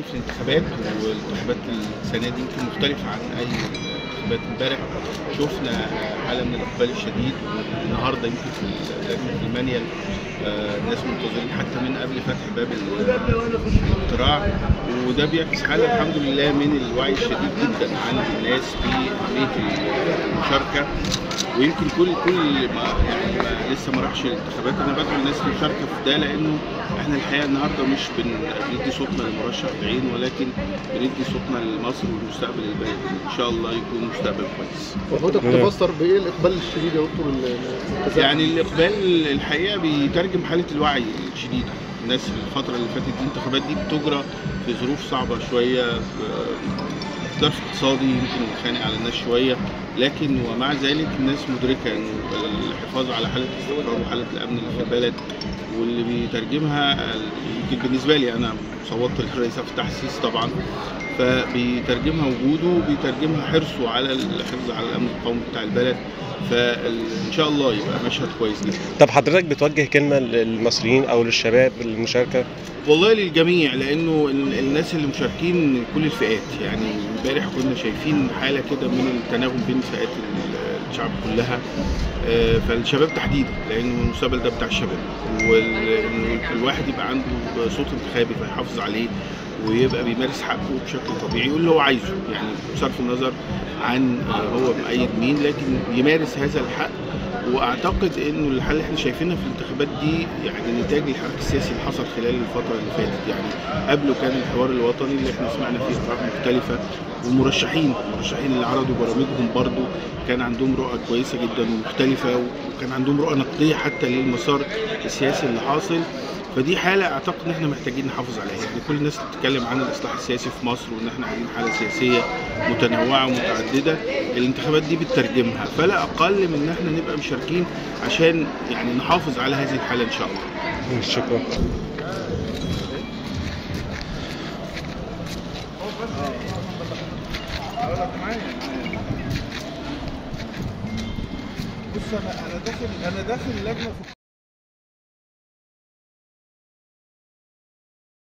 في الانتخابات، والانتخابات السنه دي يمكن مختلفه عن اي انتخابات. امبارح شفنا حاله من الاقبال الشديد، والنهارده يمكن في المانيال الناس منتظرين حتى من قبل فتح باب الاقتراع، وده بيعكس حاله الحمد لله من الوعي الشديد جدا عند الناس باهميه المشاركه. ويمكن كل ما يعني لسه ما راحش الانتخابات انا بدعو الناس للمشاركه في ده، لانه احنا الحقيقه النهارده مش بندي صوتنا لمرشح بعينه، ولكن بندي صوتنا لمصر والمستقبل البلد. ان شاء الله يكون مستقبل كويس. وحضرتك تفسر بايه الاقبال الشديد يا دكتور؟ يعني الاقبال الحقيقه بيترجم حاله الوعي الشديده. الناس الفتره اللي فاتت دي الانتخابات دي بتجرى في ظروف صعبه شويه، ظرف اقتصادي يمكن يخانق على الناس شويه، لكن ومع ذلك الناس مدركه انه الحفاظ على حاله الاستقرار وحاله الامن اللي في البلد، واللي بيترجمها يمكن بالنسبه لي انا صوتت للرئيس عبد الفتاح السيسي طبعا، فبيترجمها وجوده وبيترجمها حرصه على الحفظ على الامن القومي بتاع البلد. فان شاء الله يبقى مشهد كويس جدا. طب حضرتك بتوجه كلمه للمصريين او للشباب المشاركه؟ والله للجميع، لانه الناس اللي مشاركين كل الفئات. يعني امبارح كنا شايفين حاله كده من التناغم بين فئات الشعب كلها، فالشباب تحديدا، لانه المستقبل ده بتاع الشباب، والواحد يبقى عنده صوت انتخابي فيحافظ عليه ويبقى بيمارس حقه بشكل طبيعي، يقول اللي هو عايزه، يعني بصرف النظر عن هو مؤيد مين، لكن يمارس هذا الحق. واعتقد انه الحل اللي احنا شايفينها في الانتخابات دي يعني نتاج للحراك السياسي اللي حصل خلال الفتره اللي فاتت. يعني قبله كان الحوار الوطني اللي احنا سمعنا فيه اراء مختلفه، والمرشحين اللي عرضوا برامجهم برضو كان عندهم رؤى كويسه جدا ومختلفه، وكان عندهم رؤى نقديه حتى للمسار السياسي اللي حاصل. فدي حاله اعتقد ان احنا محتاجين نحافظ عليها. يعني كل الناس بتتكلم عن الاصلاح السياسي في مصر وان احنا عايزين حاله سياسيه متنوعه ومتعدده، الانتخابات دي بتترجمها، فلا اقل من ان احنا نبقى مشاركين عشان يعني نحافظ على هذه الحاله ان شاء الله. شكرا. بص انا داخل لجنه